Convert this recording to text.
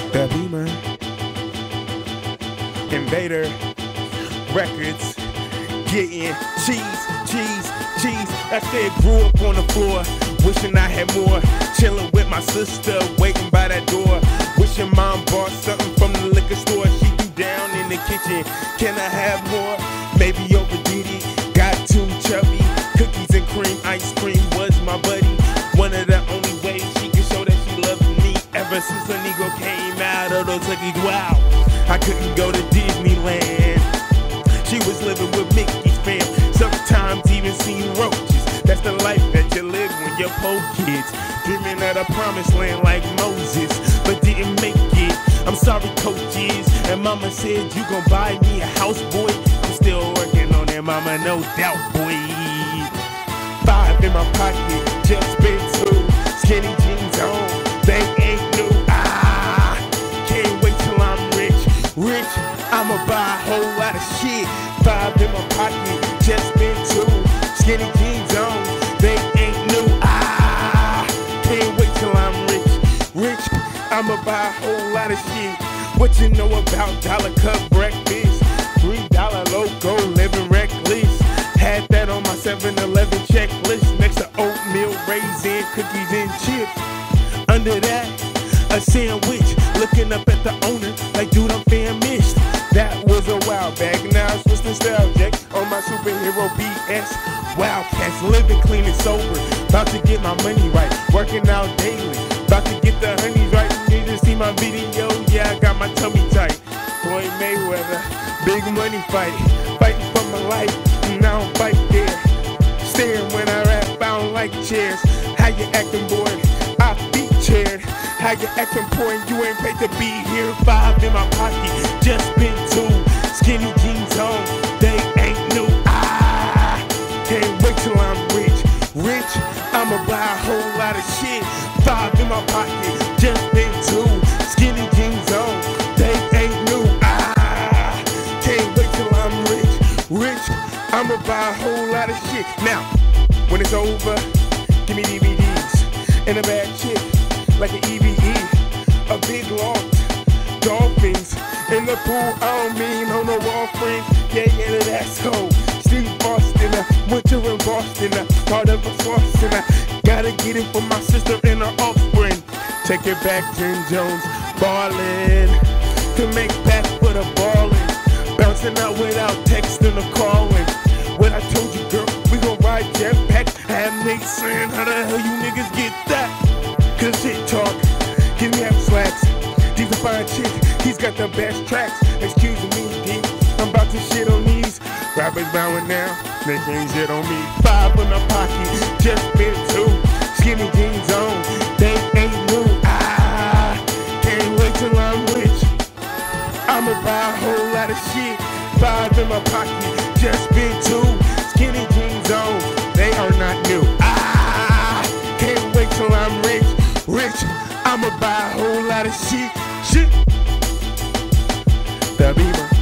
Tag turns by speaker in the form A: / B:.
A: The Beamer, Invader Records, getting cheese. I said grew up on the floor, wishing I had more. Chilling with my sister, waiting by that door. Wishing mom bought something from the liquor store. She threw down in the kitchen, can I have more? Maybe overdid it, got too chubby. Cookies and cream, ice cream was my buddy. One of the only ways she could show that she loved me. Ever since a Negro came out of those cookies, wow, I couldn't go to Disneyland. She was living with Mickey's fam, sometimes even seen roaches. That's the life that you live when you're poor kids, dreaming of a promised land like Moses, but didn't make it. I'm sorry, coaches. And mama said you gon' buy me a house, boy. I'm still working on that, mama, no doubt, boy. 5 in my pocket, just spent 2. Skinny jeans on, they ain't new. Can't wait till I'm rich. I'ma buy a whole lot of shit. 5 in my pocket, just spent 2. Skinny jeans on, they ain't new. Can't wait till I'm rich. I'ma buy a whole lot of shit. What you know about dollar cup breakfast? $3 logo, living reckless. Had that on my 7-Eleven checklist. Next to oatmeal, raisin, cookies and chips. Under that, a sandwich. Looking up at the owner like, dude, I'm famished. That was a while back, now it's just nostalgic. On my superhero BS, Wildcats, living clean and sober. About to get my money right, working out daily. About to get the honeys right. You need to see my video, yeah, I got my tummy tight. Floyd Mayweather, big money fighting for my life. Now I'm fight there, staring when I rap, I don't like chairs. How you acting, boy? I be chaired. How you acting poor and you ain't paid to be here? 5 in my pocket, just been 2. Skinny jeans on, they ain't new. Can't wait till I'm rich. I'ma buy a whole lot of shit. 5 in my pocket, just been 2. Skinny jeans on, they ain't new. Can't wait till I'm rich. I'ma buy a whole lot of shit. Now, when it's over, give me DVDs and a bad chick like an EVE, a big loft, dolphins in the pool. I don't mean on the wall friends. Yeah, that's cold. Steve Austin, winter in Boston, part of a Boston. Gotta get it for my sister and her offspring. Take it back, Jim Jones, ballin', to make back for the ballin', bouncing out without texting or calling. What I told you, girl, we gon' ride jetpack. I have Nate saying, how the hell you niggas get that? Cause shit talk, give me half slacks. He's a fine chick, he's got the best tracks. Excuse me, D, I'm about to shit on these rappers bowing down, they can't shit on me. 5 in my pocket, just been 2. Skinny jeans on, they ain't new. Can't wait till I'm rich. I'ma buy a whole lot of shit. 5 in my pocket, just been 2. Skinny jeans on, they are not new. Can't wait till I'm rich. I'ma buy a whole lot of shit. The Beamer.